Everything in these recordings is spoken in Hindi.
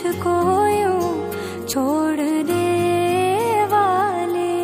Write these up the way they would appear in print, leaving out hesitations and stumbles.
मुझको यूं छोड़ने वाले।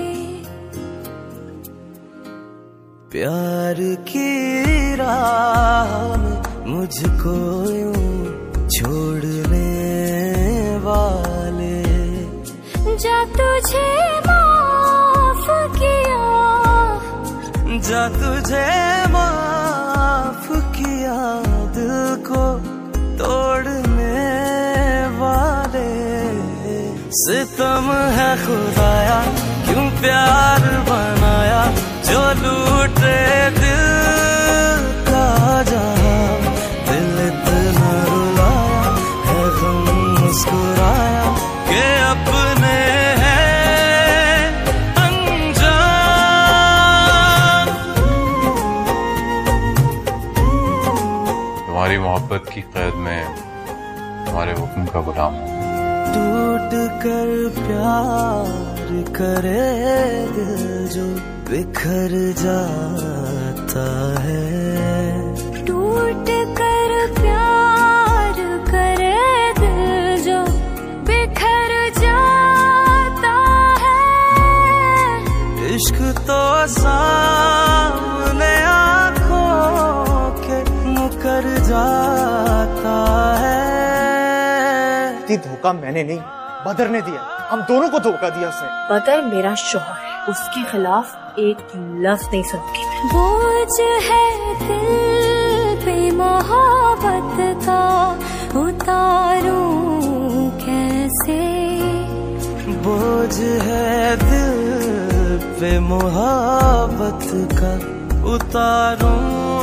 प्यार की राह में मुझको यूं छोड़ने वाले। जा तुझे माफ किया, जा तुझे माफ किया, दिल को तोड़ने वाले। सितम है खुदाया क्यों प्यार बनाया, जो लूटे दिल का जहां। दिल इतना रुलाया है गम मुस्कुराया कि अपने हैं अनजान। तुम्हारी मोहब्बत की कैद में तुम्हारे हुक्म का गुलाम हूँ। टूट कर प्यार करे दिल जो बिखर जाता है। टूट कर प्यार करे दिल जो बिखर जाता है। इश्क तो सामने आँखों के मुकर जाता है। धोखा मैंने नहीं, बदर ने दिया। हम दोनों को धोखा दिया उसने। बदर मेरा शौहर है, उसके खिलाफ एक लफ्ज नहीं सुनूंगी मैं। बोझ है दिल पे मोहब्बत का, उतारूं कैसे। बोझ है दिल पे मोहब्बत का, उतारूं